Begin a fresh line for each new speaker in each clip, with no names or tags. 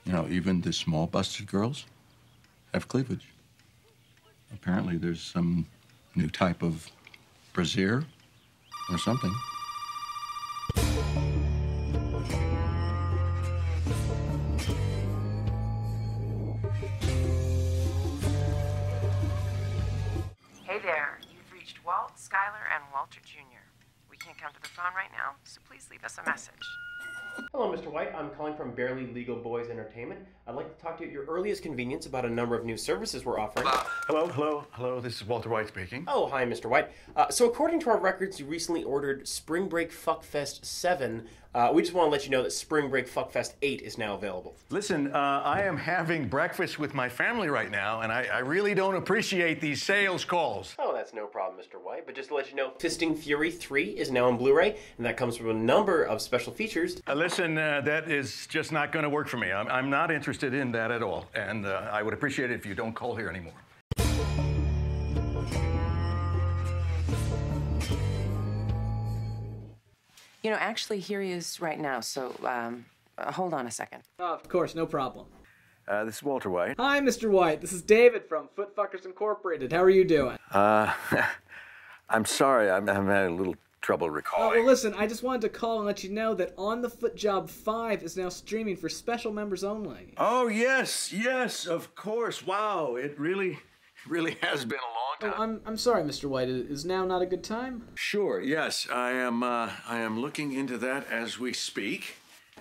You know, even the small busted girls have cleavage. Apparently there's some new type of brassiere or something.
Hey there, you've reached Walt, Skylar, and Walter Jr. We can't come to the phone right now, so please leave us a message.
Hello, Mr. White. I'm calling from Barely Legal Boys Entertainment. I'd like to talk to you at your earliest convenience about a number of new services we're offering.
Hello. This is Walter White speaking.
Oh, hi, Mr. White. So according to our records, you recently ordered Spring Break Fuckfest 7. We just want to let you know that Spring Break Fuckfest 8 is now available.
Listen, I am having breakfast with my family right now, and I really don't appreciate these sales calls.
Oh, that's no problem, Mr. White. But just to let you know, Fisting Fury 3 is now on Blu-ray, and that comes with a number of special features.
Listen, that is just not going to work for me. I'm not interested in that at all, and I would appreciate it if you don't call here anymore.
You know, actually, here he is right now, so hold on a second.
Oh, of course, no problem.
This is Walter White.
Hi, Mr. White. This is David from Footfuckers Incorporated. How are you doing?
I'm sorry. I'm having a little trouble recalling.
Well, listen, I just wanted to call and let you know that On the Foot Job 5 is now streaming for special members only.
Oh, yes, of course. Wow, it really has been a long time.
Oh, I'm sorry, Mr. White. Is now not a good time?
Sure, yes. I am looking into that as we speak.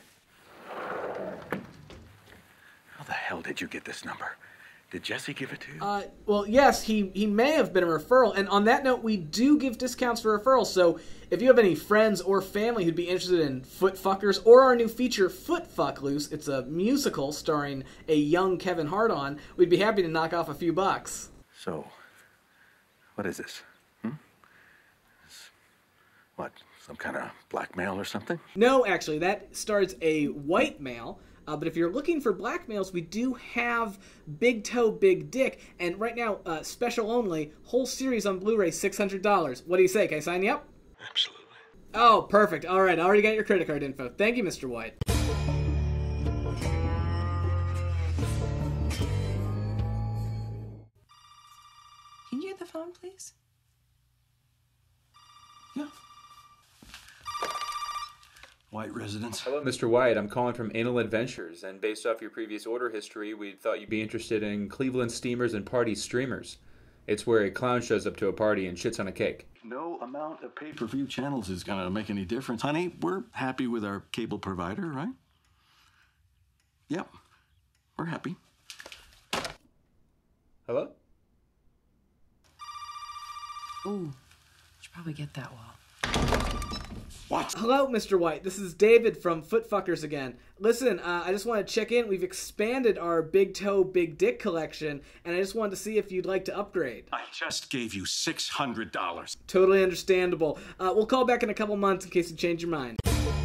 How the hell did you get this number? Did Jesse give it to you?
Well, yes, he may have been a referral. And on that note, we do give discounts for referrals. So if you have any friends or family who'd be interested in Footfuckers or our new feature, Foot Fuck Loose, it's a musical starring a young Kevin Hart on, we'd be happy to knock off a few bucks.
So, what is this? What, some kind of blackmail or something?
No, actually, that starts a white male. But if you're looking for black males, we do have Big Toe, Big Dick. And right now, special only, whole series on Blu-ray, $600. What do you say? Can I sign you up?
Absolutely.
Oh, perfect. All right, I already got your credit card info. Thank you, Mr. White.
Can you get the phone, please?
Yeah. White residence.
Hello, Mr. White. I'm calling from Anal Adventures, and based off your previous order history, we thought you'd be interested in Cleveland Steamers and Party Streamers. It's where a clown shows up to a party and shits on a cake.
No amount of pay-per-view channels is going to make any difference. Honey, we're happy with our cable provider, right? Yep, we're happy.
Hello?
Ooh, should probably get that, Walt.
What?
Hello, Mr. White. This is David from Footfuckers again. Listen, I just want to check in. We've expanded our Big Toe, Big Dick collection, and I just wanted to see if you'd like to upgrade.
I just gave you $600.
Totally understandable. We'll call back in a couple months in case you change your mind.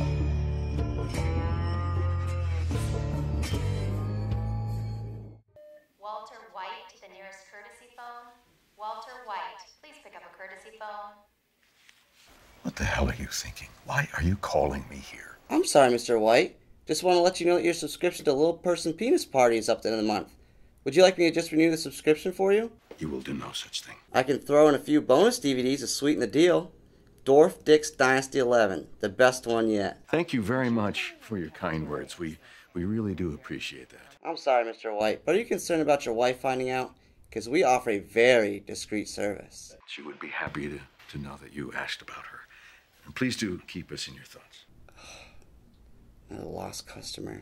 Walter White, the nearest courtesy phone. Walter White, please pick up a courtesy phone.
What the hell are you thinking? Why are you calling me here?
I'm sorry, Mr. White. Just want to let you know that your subscription to Little Person Penis Party is up to the end of the month. Would you like me to just renew the subscription for you?
You will do no such thing.
I can throw in a few bonus DVDs to sweeten the deal. Dwarf Dick's Dynasty 11, the best one yet.
Thank you very much for your kind words. We really do appreciate that.
I'm sorry, Mr. White, but are you concerned about your wife finding out? Because we offer a very discreet service.
She would be happy to know that you asked about her. And please do keep us in your thoughts.
A lost customer.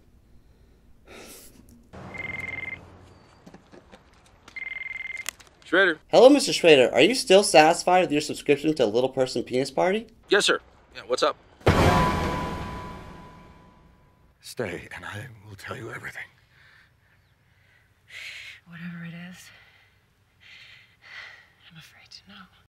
Schrader.
Hello, Mr. Schrader. Are you still satisfied with your subscription to Little Person Penis Party?
Yes, sir. Yeah, what's up?
Stay, and I will tell you everything.
Whatever it is, I'm afraid to know.